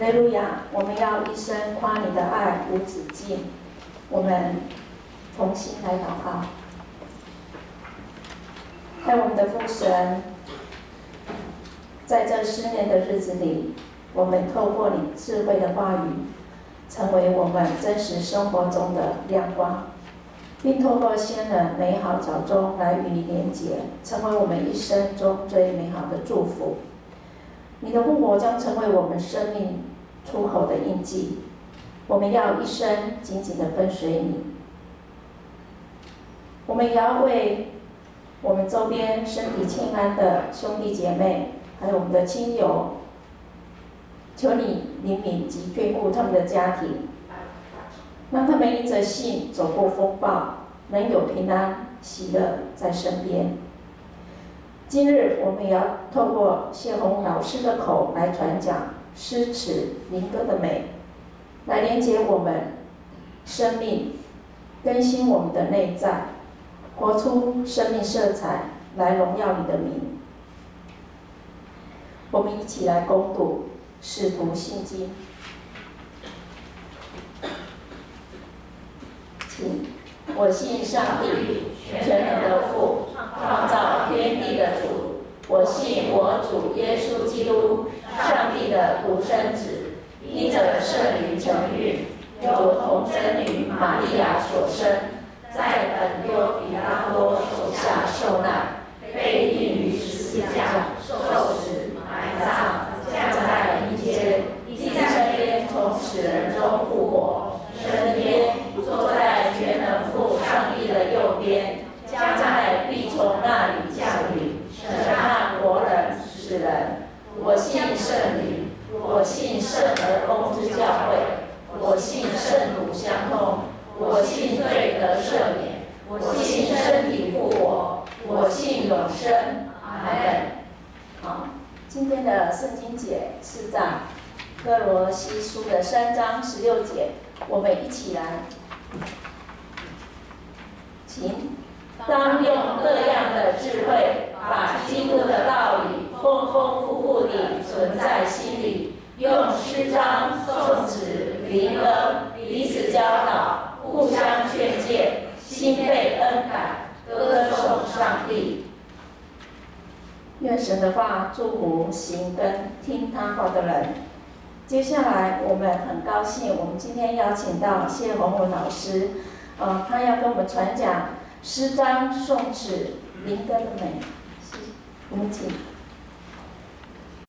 哈利路亚！我们要一生夸你的爱无止境。我们同心来祷告。爱我们的父神，在这思念的日子里，我们透过你智慧的话语，成为我们真实生活中的亮光，并透过先人美好脚踪来与你连结，成为我们一生中最美好的祝福。你的复活将成为我们生命出口的印记，我们要一生紧紧地跟随你。我们也要为我们周边身体清安的兄弟姐妹，还有我们的亲友，求你怜悯及眷顾他们的家庭，让他们因着信走过风暴，能有平安喜乐在身边。今日我们也要透过谢宏老师的口来传讲诗词灵歌的美，来连接我们生命，更新我们的内在，活出生命色彩，来荣耀你的名。我们一起来攻读《使徒信经》，请。我信上帝，全能的父，创造天地的主。我信我主耶稣基督，上帝的独生子，因着圣灵承运，由童贞女玛利亚所生，在本丢彼拉多手下受难，被钉于十字架，受死，埋葬，降在阴间，第三天从死人中复活，升天，坐在全能父上帝的右边，将来必从那里降临，审判活人死人。我信圣灵，我信圣而公之教会，我信圣徒相通，我信罪得赦免，我信身体复活，我信永生。阿门。好，今天的圣经节是在哥罗西书的3章16节，我们一起来，请。当用各样的智慧，把基督的道理丰丰富富地存在心里，用诗章、颂词、灵歌彼此教导，互相劝诫，心被恩感，歌颂上帝。愿神的话祝福行跟听他话的人。接下来我们很高兴，我们今天邀请到谢宏文老师，他要跟我们传讲诗章、颂词、灵歌的美。我们请。